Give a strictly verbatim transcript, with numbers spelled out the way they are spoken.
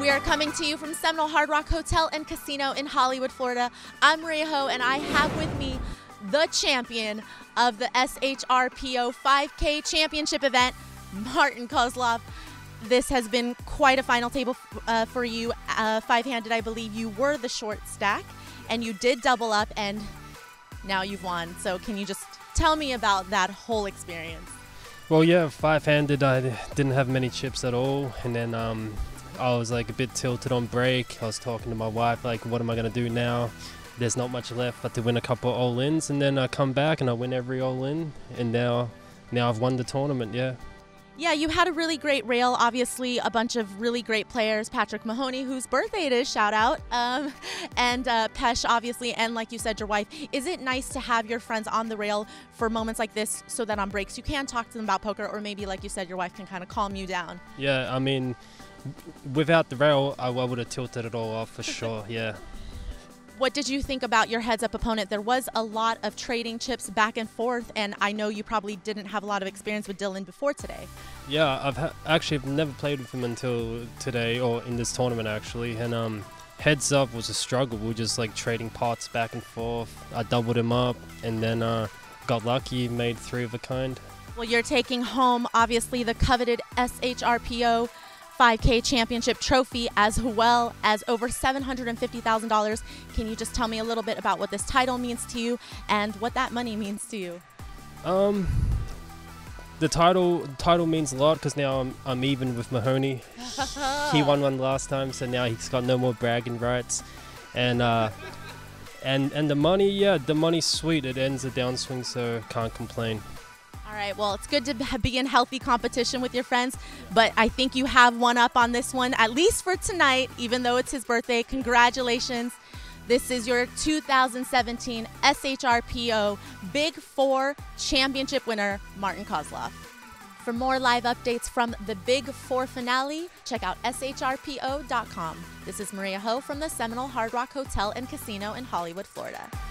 We are coming to you from Seminole Hard Rock Hotel and Casino in Hollywood, Florida. I'm Maria Ho, and I have with me the champion of the S H R P O five K Championship event, Martin Kozlov. This has been quite a final table uh, for you. Uh, five-handed, I believe you were the short stack, and you did double up, and now you've won. So can you just tell me about that whole experience? Well, yeah, five-handed, I didn't have many chips at all, and then um, I was like a bit tilted on break. I was talking to my wife, like, what am I going to do now? There's not much left but to win a couple of all-ins, and then I come back and I win every all-in, and now, now I've won the tournament, yeah. Yeah, you had a really great rail. Obviously, a bunch of really great players. Patrick Mahoney, whose birthday it is, shout out. Um, and uh, Pesh, obviously, and like you said, your wife. Is it nice to have your friends on the rail for moments like this so that on breaks you can talk to them about poker, or maybe, like you said, your wife can kind of calm you down? Yeah, I mean, without the rail, I, I would have tilted it all off for sure, yeah. What did you think about your heads-up opponent? There was a lot of trading chips back and forth, and I know you probably didn't have a lot of experience with Dylan before today. Yeah, I've ha actually I've never played with him until today, or in this tournament actually, and um, heads up was a struggle. We were just like trading pots back and forth. I doubled him up, and then uh, got lucky, made three of a kind. Well, you're taking home, obviously, the coveted S H R P O five K Championship trophy, as well as over seven hundred fifty thousand dollars. Can you just tell me a little bit about what this title means to you and what that money means to you? Um, the title title means a lot because now I'm, I'm even with Mahoney. He won one last time, so now he's got no more bragging rights. And uh, and and the money, yeah, the money's sweet. It ends the downswing, so can't complain. All right, well, it's good to be in healthy competition with your friends, but I think you have one up on this one, at least for tonight, even though it's his birthday. Congratulations. This is your two thousand seventeen S H R P O Big Four Championship winner, Martin Kozlov. For more live updates from the Big Four finale, check out S H R P O dot com. This is Maria Ho from the Seminole Hard Rock Hotel and Casino in Hollywood, Florida.